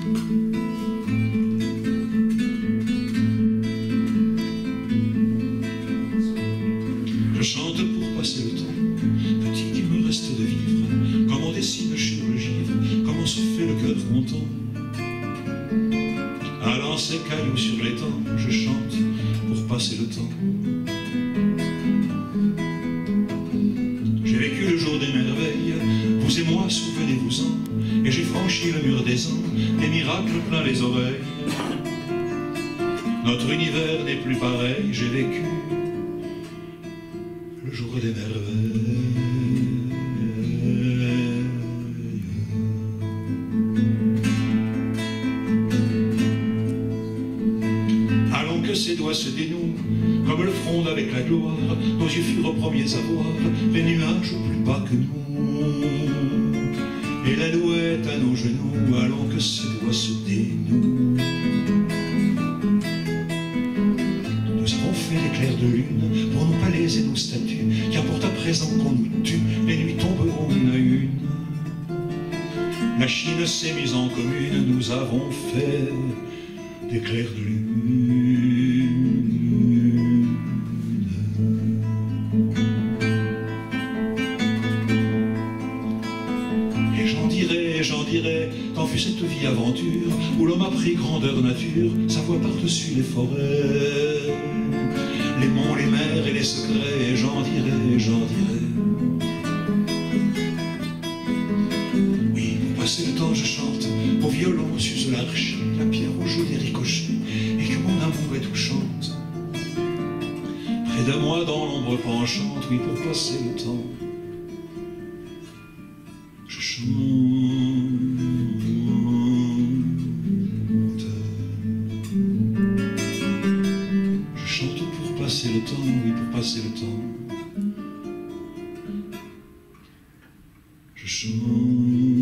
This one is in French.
Je chante pour passer le temps, petit qu'il me reste de vivre, comme on dessine chez nous le givre, comme on se fait le cœur content. À lancer cailloux sur l'étang, je chante pour passer le temps. J'ai vécu le jour des merveilles, vous et moi, souvenez-vous-en, et j'ai franchi le mur des ans, des miracles plein les oreilles. Notre univers n'est plus pareil, j'ai vécu le jour des merveilles. Allons que ses doigts se dénouent, comme le fronde avec la gloire, nos yeux furent premiers à voir les nuages plus bas que nous. Et la douette à nos genoux, allons que ses doigts se dénouent. Nous avons fait l'éclair de lune pour nos palais et nos statues, qu'importe à présent qu'on nous tue, les nuits tomberont une à une. La Chine s'est mise en commune, nous avons fait des clairs de lune. Et j'en dirai, tant fut cette vie aventure, où l'homme a pris grandeur nature, sa voix par-dessus les forêts, les monts, les mers et les secrets, et j'en dirai. Oui, pour passer le temps je chante, au violon s'use l'arche, la pierre au jeu des ricochets, et que mon amour est touchante. Près de moi dans l'ombre penchante, oui, pour passer le temps, je chante. Je chante pour passer le temps, oui, pour passer le temps. Je chante.